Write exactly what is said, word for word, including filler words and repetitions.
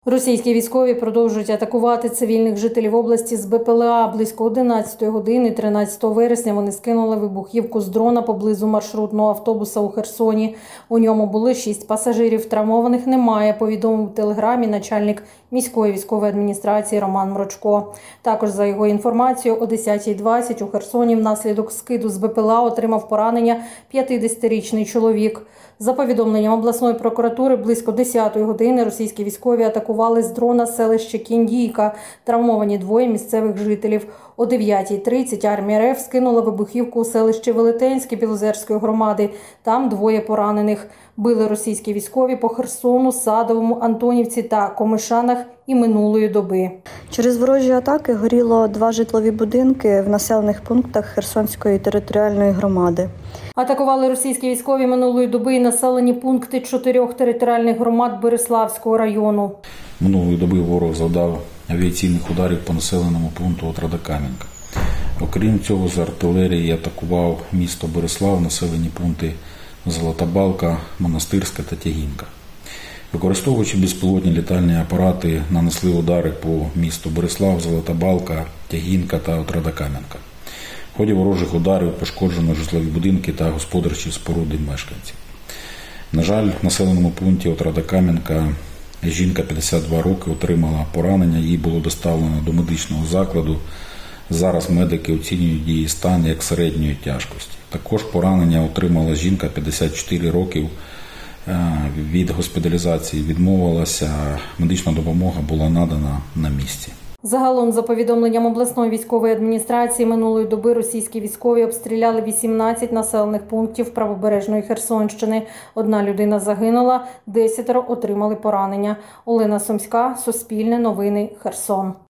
Російські військові продовжують атакувати цивільних жителів області з Бе Пе Еле А. Близько одинадцятої години тринадцятого вересня вони скинули вибухівку з дрона поблизу маршрутного автобуса у Херсоні. У ньому були шість пасажирів. Травмованих немає, повідомив у телеграмі начальник міської військової адміністрації Роман Мрочко. Також, за його інформацією, о десятій двадцять у Херсоні внаслідок скиду з Бе Пе Еле А отримав поранення п'ятдесятирічний чоловік. За повідомленням обласної прокуратури, близько десятої години російські військові атакували з дрона селище Кіндійка. Травмовані двоє місцевих жителів. О дев'ятій тридцять армія Ер Еф скинула вибухівку у селище Велетенське Білозерської громади. Там двоє поранених. Били російські військові по Херсону, Садовому, Антонівці та Комишанах і минулої доби. Через ворожі атаки горіло два житлові будинки в населених пунктах Херсонської територіальної громади. Атакували російські військові минулої доби і населені пункти чотирьох територіальних громад Бериславського району. Минулої доби ворог завдав авіаційних ударів по населеному пункту Отрадокам'янка. Окрім цього, з артилерії атакував місто Берислав, населені пункти Золота Балка, Монастирська та Тягінка. Використовуючи безпілотні літальні апарати, нанесли удари по місту Берислав, Золота Балка, Тягінка та Отрадокам'янка. В ході ворожих ударів пошкоджено житлові будинки та господарчі споруди мешканців. На жаль, в населеному пункті Отрадокам'янка жінка п'ятдесят два роки отримала поранення, їй було доставлено до медичного закладу. Зараз медики оцінюють її стан як середньої тяжкості. Також поранення отримала жінка п'ятдесят чотири років, від госпіталізації відмовилася, медична допомога була надана на місці. Загалом, за повідомленням обласної військової адміністрації, минулої доби російські військові обстріляли вісімнадцять населених пунктів правобережної Херсонщини. Одна людина загинула, десятеро отримали поранення. Олена Сумська, Суспільне новини, Херсон.